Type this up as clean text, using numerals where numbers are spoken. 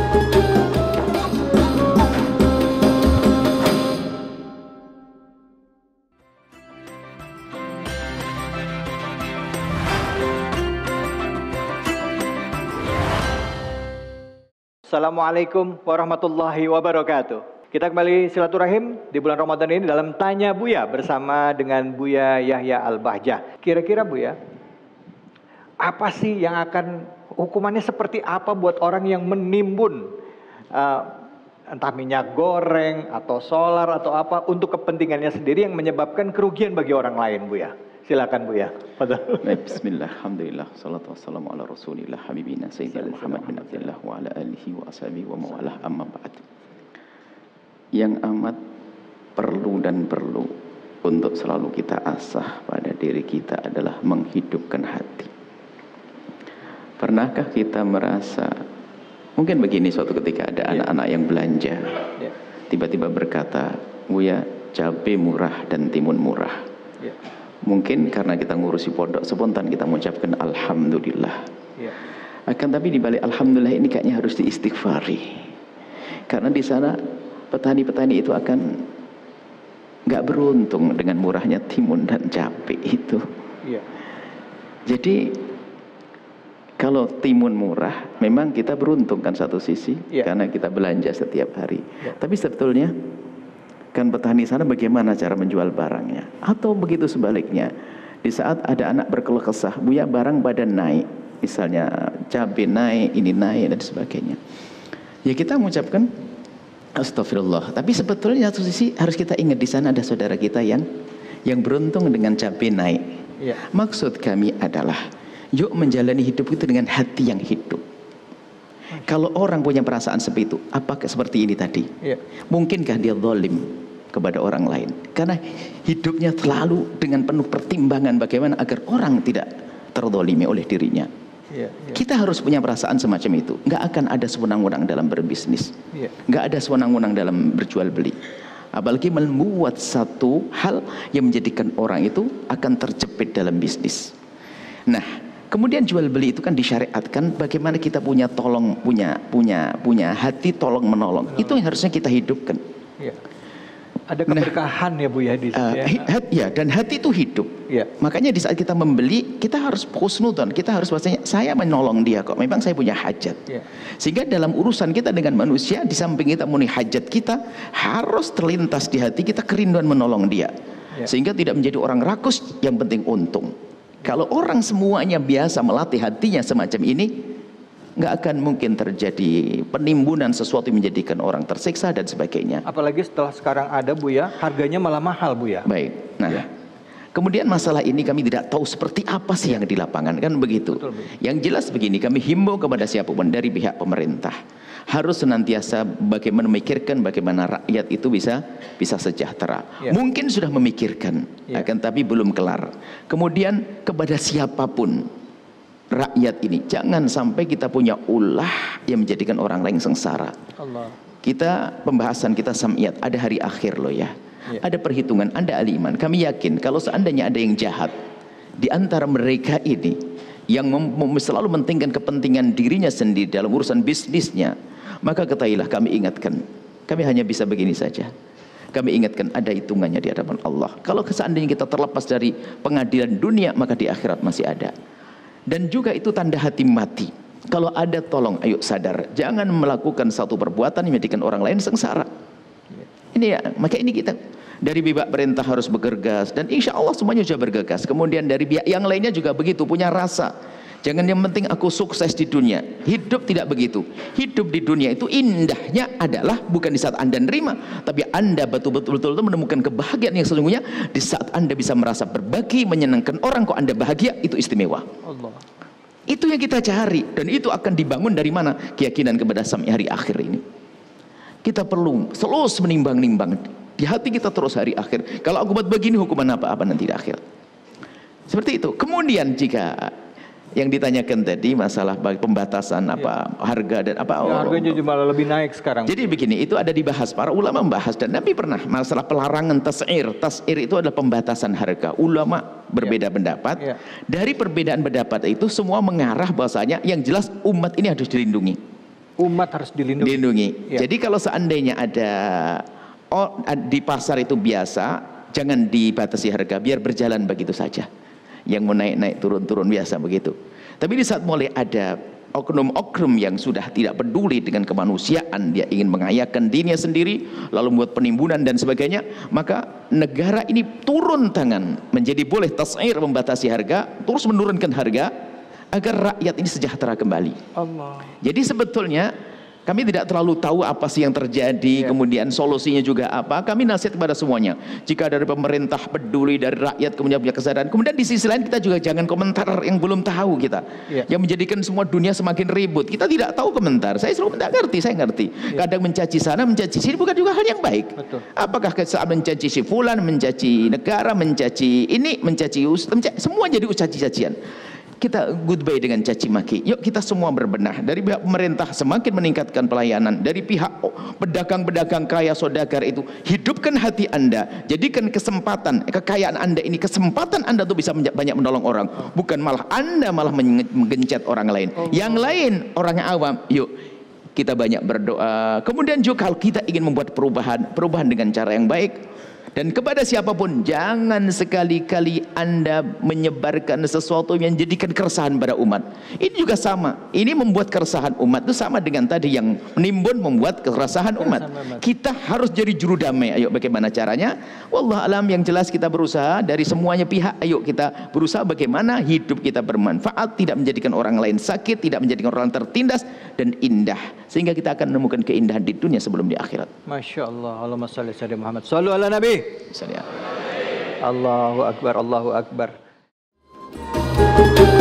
Assalamualaikum warahmatullahi wabarakatuh. Kita kembali silaturahim di bulan Ramadan ini dalam Tanya Buya bersama dengan Buya Yahya Al-Bahjah. Kira-kira Buya, apa sih yang akan hukumannya seperti apa buat orang yang menimbun entah minyak goreng atau solar atau apa untuk kepentingannya sendiri yang menyebabkan kerugian bagi orang lain, Buya? Silakan Buya. Baik, bismillah, alhamdulillah, salatu wassalamu ala rasulillah, habibina sayyidina Muhammad bin Abdullah wa ala alihi wa ashabihi wa mawalah, amma ba'd. Yang amat perlu dan perlu untuk selalu kita asah pada diri kita adalah menghidupkan hati. Pernahkah kita merasa, mungkin begini, suatu ketika ada anak-anak yang belanja, tiba-tiba berkata, Buya, cabai murah dan timun murah. Mungkin karena kita ngurusi pondok, spontan kita mengucapkan alhamdulillah. Akan tapi di balik alhamdulillah ini kayaknya harus diistighfari. Karena di sana petani-petani itu akan nggak beruntung dengan murahnya timun dan cabai itu. Jadi kalau timun murah, memang kita beruntung kan satu sisi, karena kita belanja setiap hari. Tapi sebetulnya kan petani sana bagaimana cara menjual barangnya? Atau begitu sebaliknya, di saat ada anak berkeluh kesah, Buya barang badan naik, misalnya cabai naik, ini naik dan sebagainya. Ya kita mengucapkan astagfirullah. Tapi sebetulnya satu sisi harus kita ingat di sana ada saudara kita yang beruntung dengan cabai naik. Maksud kami adalah yuk menjalani hidup itu dengan hati yang hidup. Kalau orang punya perasaan seperti itu, apakah seperti ini tadi? Mungkinkah dia zalim kepada orang lain? Karena hidupnya selalu dengan penuh pertimbangan bagaimana agar orang tidak terzalimi oleh dirinya. Kita harus punya perasaan semacam itu. Nggak akan ada sewenang-wenang dalam berbisnis. Nggak ada sewenang-wenang dalam berjual beli. Apalagi membuat satu hal yang menjadikan orang itu akan terjepit dalam bisnis. Nah, kemudian jual beli itu kan disyariatkan bagaimana kita punya hati tolong menolong. Itu yang harusnya kita hidupkan. Ada keberkahan ya Bu ya di situ. Dan hati itu hidup. Makanya di saat kita membeli kita harus husnudzon. Kita harus bahasanya saya menolong dia kok. Memang saya punya hajat. Sehingga dalam urusan kita dengan manusia, di samping kita memenuhi hajat kita, harus terlintas di hati kita kerinduan menolong dia. Sehingga tidak menjadi orang rakus, yang penting untung. Kalau orang semuanya biasa melatih hatinya semacam ini, nggak akan mungkin terjadi penimbunan sesuatu yang menjadikan orang tersiksa dan sebagainya. Apalagi setelah sekarang ada Bu ya, harganya malah mahal Bu ya. Baik. Nah, kemudian masalah ini kami tidak tahu seperti apa sih yang di lapangan, kan begitu. Betul, yang jelas begini, kami himbau kepada siapapun dari pihak pemerintah harus senantiasa bagaimana memikirkan bagaimana rakyat itu bisa sejahtera. Mungkin sudah memikirkan, akan tapi belum kelar. Kemudian kepada siapapun rakyat ini, jangan sampai kita punya ulah yang menjadikan orang lain sengsara. Kita pembahasan kita samiyat, ada hari akhir loh ya. Ada perhitungan, Anda ahli iman. Kami yakin kalau seandainya ada yang jahat di antara mereka ini yang selalu mementingkan kepentingan dirinya sendiri dalam urusan bisnisnya, maka ketahuilah kami ingatkan, kami hanya bisa begini saja. Kami ingatkan ada hitungannya di hadapan Allah. Kalau seandainya kita terlepas dari pengadilan dunia, maka di akhirat masih ada. Dan juga itu tanda hati mati. Kalau ada, tolong ayo sadar, jangan melakukan satu perbuatan yang menjadikan orang lain sengsara. Ini ya, maka ini kita dari pihak perintah harus bergegas, dan insya Allah semuanya sudah bergegas. Kemudian dari pihak yang lainnya juga begitu, punya rasa. Jangan yang penting aku sukses di dunia. Hidup tidak begitu. Hidup di dunia itu indahnya adalah bukan di saat Anda nerima, tapi Anda betul-betul menemukan kebahagiaan yang sesungguhnya di saat Anda bisa merasa berbagi, menyenangkan orang, kok Anda bahagia, itu istimewa. Itu yang kita cari, dan itu akan dibangun dari mana? Keyakinan kepada hari akhir ini. Kita perlu selalu menimbang-nimbang di hati kita terus hari akhir. Kalau aku buat begini, hukuman apa nanti di akhir. Seperti itu. Kemudian jika yang ditanyakan tadi masalah pembatasan harga dan harganya juga malah lebih naik sekarang. Jadi begini, itu ada dibahas, para ulama membahas, dan Nabi pernah masalah pelarangan tas'ir. Tas'ir itu adalah pembatasan harga. Ulama berbeda pendapat. Dari perbedaan pendapat itu semua mengarah bahwasanya yang jelas umat ini harus dilindungi. Umat harus dilindungi. Jadi kalau seandainya ada di pasar itu biasa, jangan dibatasi harga, biar berjalan begitu saja. Yang mau naik-naik turun-turun biasa begitu. Tapi di saat mulai ada oknum-oknum yang sudah tidak peduli dengan kemanusiaan, dia ingin mengayakan dirinya sendiri, lalu membuat penimbunan dan sebagainya, maka negara ini turun tangan menjadi boleh tas'ir, membatasi harga, terus menurunkan harga agar rakyat ini sejahtera kembali. Allah. Jadi sebetulnya kami tidak terlalu tahu apa sih yang terjadi, kemudian solusinya juga apa. Kami nasihat kepada semuanya. Jika dari pemerintah peduli, dari rakyat kemudian punya kesadaran. Kemudian di sisi lain kita juga jangan komentar yang belum tahu kita. Yang menjadikan semua dunia semakin ribut. Kita tidak tahu komentar. Saya selalu tidak ngerti, saya ngerti. Kadang mencaci sana, mencaci sini bukan juga hal yang baik. Betul. Apakah saat mencaci si fulan, mencaci negara, mencaci ini, mencaci semua jadi caci-cacian. Kita goodbye dengan caci maki. Yuk kita semua berbenah. Dari pihak pemerintah semakin meningkatkan pelayanan. Dari pihak pedagang-pedagang kaya saudagar itu, hidupkan hati Anda. Jadikan kesempatan, kekayaan Anda ini, kesempatan Anda tuh bisa banyak menolong orang. Bukan malah Anda malah menggencet orang lain. Yang lain orang awam. Yuk kita banyak berdoa. Kemudian juga kalau kita ingin membuat perubahan dengan cara yang baik. Dan kepada siapapun, jangan sekali-kali Anda menyebarkan sesuatu yang menjadikan keresahan pada umat. Ini juga sama. Ini membuat keresahan umat itu sama dengan tadi yang menimbun membuat keresahan umat. Kita harus jadi juru damai. Ayo bagaimana caranya? Wallah alam, yang jelas kita berusaha dari semuanya pihak. Ayo kita berusaha bagaimana hidup kita bermanfaat, tidak menjadikan orang lain sakit, tidak menjadikan orang tertindas, dan indah. Sehingga kita akan menemukan keindahan di dunia sebelum di akhirat. Masya Allah. Allahumma salli ala Muhammad. Sallu ala Nabi. Allahu Akbar, Allahu Akbar.